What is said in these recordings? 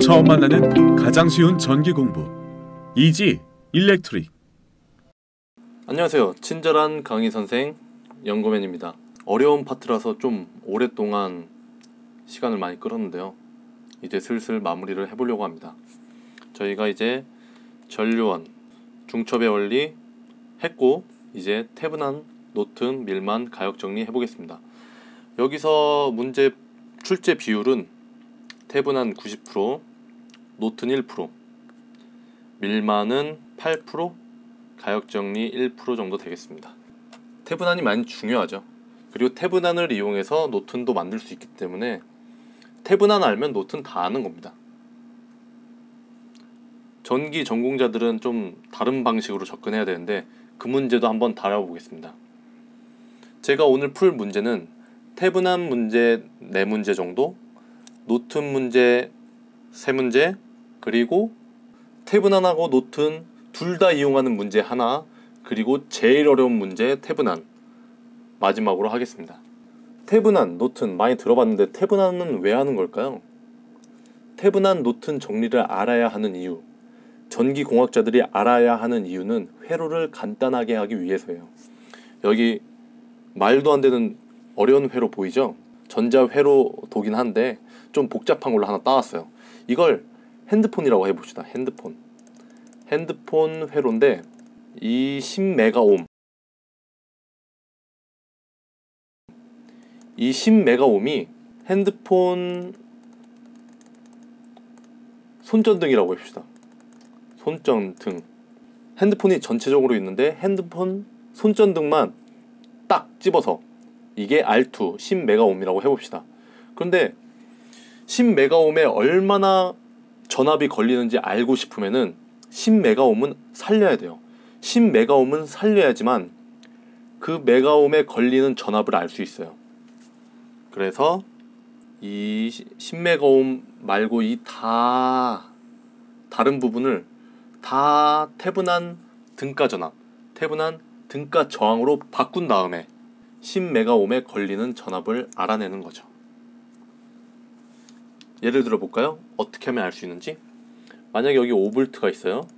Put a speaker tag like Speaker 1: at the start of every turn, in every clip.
Speaker 1: 처음 만나는 가장 쉬운 전기 공부 이지 일렉트릭.
Speaker 2: 안녕하세요. 친절한 강의 선생 연구맨입니다. 어려운 파트라서 좀 오랫동안 시간을 많이 끌었는데요. 이제 슬슬 마무리를 해보려고 합니다. 저희가 이제 전류원, 중첩의 원리 했고 이제 태분한, 노튼, 밀만, 가역 정리 해보겠습니다. 여기서 문제 출제 비율은 태분한 90%, 노튼 1%, 밀만은 8%, 가역정리 1% 정도 되겠습니다. 태분한이 많이 중요하죠. 그리고 태분한을 이용해서 노튼도 만들 수 있기 때문에 태분한 알면 노튼 다 아는 겁니다. 전기 전공자들은 좀 다른 방식으로 접근해야 되는데 그 문제도 한번 다뤄보겠습니다. 제가 오늘 풀 문제는 태분한 문제 4문제 정도, 노튼 문제 3문제, 그리고 태분한하고 노튼 둘 다 이용하는 문제 하나, 그리고 제일 어려운 문제 태분한 마지막으로 하겠습니다. 태분한, 노튼 많이 들어봤는데 태분한은 왜 하는 걸까요? 태분한, 노튼 정리를 알아야 하는 이유, 전기공학자들이 알아야 하는 이유는 회로를 간단하게 하기 위해서예요. 여기 말도 안 되는 어려운 회로 보이죠? 전자회로도긴 한데 좀 복잡한 걸로 하나 따왔어요. 이걸 핸드폰이라고 해봅시다. 핸드폰 회로인데 이 10메가옴, 이 10메가옴이 핸드폰 손전등이라고 해봅시다. 손전등. 핸드폰이 전체적으로 있는데 핸드폰 손전등만 딱 집어서 이게 R2 10메가옴이라고 해봅시다. 그런데 10메가옴에 얼마나 전압이 걸리는지 알고 싶으면은 10메가옴은 살려야 돼요. 10메가옴은 살려야지만 그 메가옴에 걸리는 전압을 알 수 있어요. 그래서 이 10메가옴 말고 이 다른 부분을 다 태분한 등가 전압, 태분한 등가 저항으로 바꾼 다음에 10메가옴에 걸리는 전압을 알아내는 거죠. 예를 들어 볼까요? 어떻게 하면 알 수 있는지. 만약에 여기 5V가 있어요.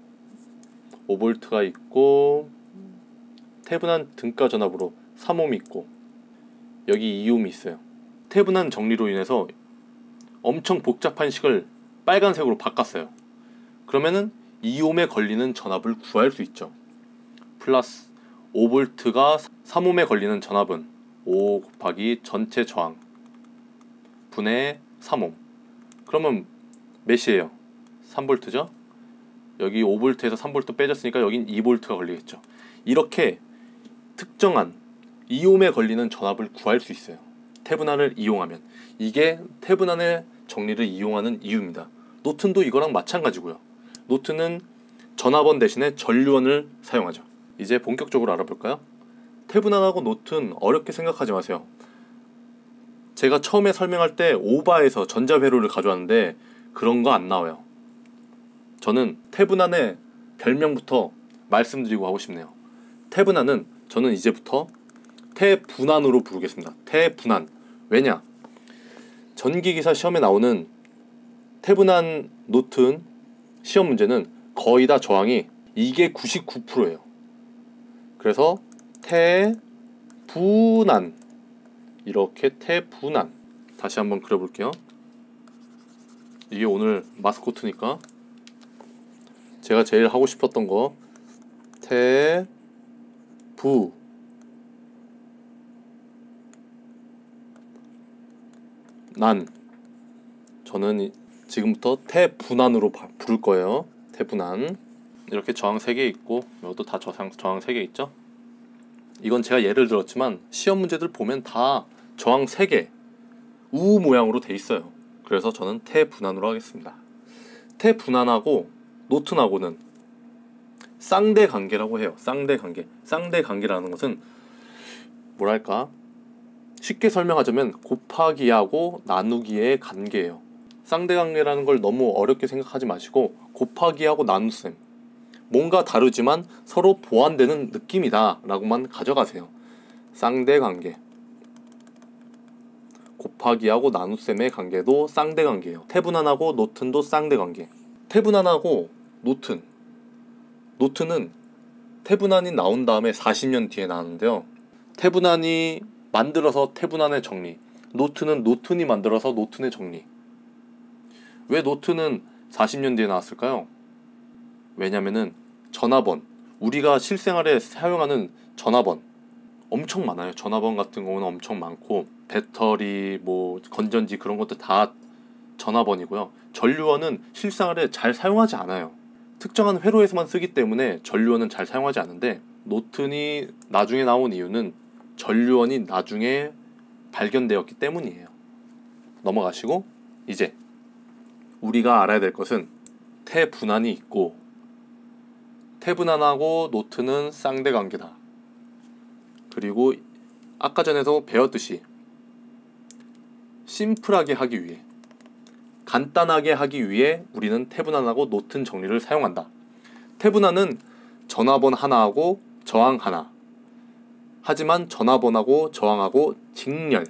Speaker 2: 5V가 있고 태분한 등가 전압으로 3옴이 있고 여기 2옴이 있어요. 태분한 정리로 인해서 엄청 복잡한 식을 빨간색으로 바꿨어요. 그러면은 2옴에 걸리는 전압을 구할 수 있죠. 플러스 5V가 3옴에 걸리는 전압은 5 곱하기 전체 저항 분의 3옴. 그러면 몇이에요? 3V죠? 여기 5V에서 3V 빼졌으니까 여긴 2V가 걸리겠죠. 이렇게 특정한 2옴에 걸리는 전압을 구할 수 있어요. 태분한을 이용하면. 이게 태분한의 정리를 이용하는 이유입니다. 노튼도 이거랑 마찬가지고요. 노튼은 전압원 대신에 전류원을 사용하죠. 이제 본격적으로 알아볼까요? 태분한하고 노튼 어렵게 생각하지 마세요. 제가 처음에 설명할 때 오바에서 전자회로를 가져왔는데 그런 거 안 나와요. 저는 태분한의 별명부터 말씀드리고 하고 싶네요. 태분한은 저는 이제부터 태분한으로 부르겠습니다. 태분한. 왜냐? 전기기사 시험에 나오는 태분한 노튼 시험 문제는 거의 다 저항이 이게 99%예요. 그래서 태분한, 이렇게 태분한. 다시 한번 그려볼게요. 이게 오늘 마스코트니까 제가 제일 하고 싶었던 거 태분한. 저는 지금부터 태분한으로 부를 거예요. 태분한. 이렇게 저항 3개 있고 이것도 다 저항 3개 있죠. 이건 제가 예를 들었지만 시험 문제들 보면 다 저항 3개 U 모양으로 돼 있어요. 그래서 저는 태분한으로 하겠습니다. 태분한하고 노튼하고는 쌍대관계라고 해요. 쌍대관계. 쌍대관계라는 것은 뭐랄까, 쉽게 설명하자면 곱하기하고 나누기의 관계예요. 쌍대관계라는 걸 너무 어렵게 생각하지 마시고 곱하기하고 나눗셈, 뭔가 다르지만 서로 보완되는 느낌이다 라고만 가져가세요. 쌍대관계. 곱하기하고 나눗셈의 관계도 쌍대관계예요. 태분한하고 노튼도 쌍대관계. 태분한하고 노튼은 태분한이 나온 다음에 40년 뒤에 나왔는데요. 태분한이 만들어서 태분한의 정리, 노튼은 노튼이 만들어서 노튼의 정리. 왜 노튼은 40년 뒤에 나왔을까요? 왜냐면은 전화번, 우리가 실생활에 사용하는 전화번 엄청 많아요. 전화번 같은 경우는 엄청 많고, 배터리, 뭐 건전지 그런 것도 다 전화번이고요. 전류원은 실생활에 잘 사용하지 않아요. 특정한 회로에서만 쓰기 때문에 전류원은 잘 사용하지 않는데, 노튼이 나중에 나온 이유는 전류원이 나중에 발견되었기 때문이에요. 넘어가시고, 이제 우리가 알아야 될 것은 태분한이 있고, 태분한하고 노튼은 쌍대관계다. 그리고 아까 전에도 배웠듯이 심플하게 하기 위해, 간단하게 하기 위해 우리는 태분한하고 노튼 정리를 사용한다. 태분한은 전화번 하나하고 저항 하나. 하지만 전화번하고 저항하고 직렬로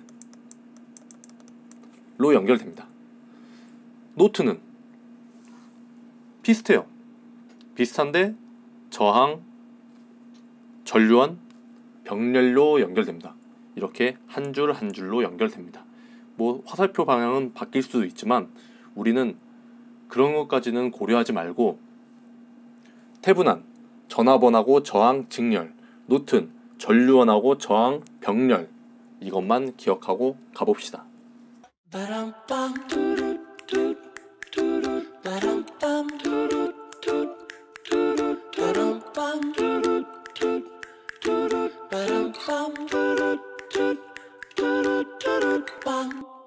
Speaker 2: 연결됩니다. 노튼은 비슷해요. 비슷한데 저항, 전류원, 병렬로 연결됩니다. 이렇게 한 줄 한 줄로 연결됩니다. 뭐 화살표 방향은 바뀔 수도 있지만 우리는 그런 것까지는 고려하지 말고, 태분한, 전화번하고 저항, 직렬, 노튼, 전류원하고 저항, 병렬, 이것만 기억하고 가봅시다.
Speaker 3: Bam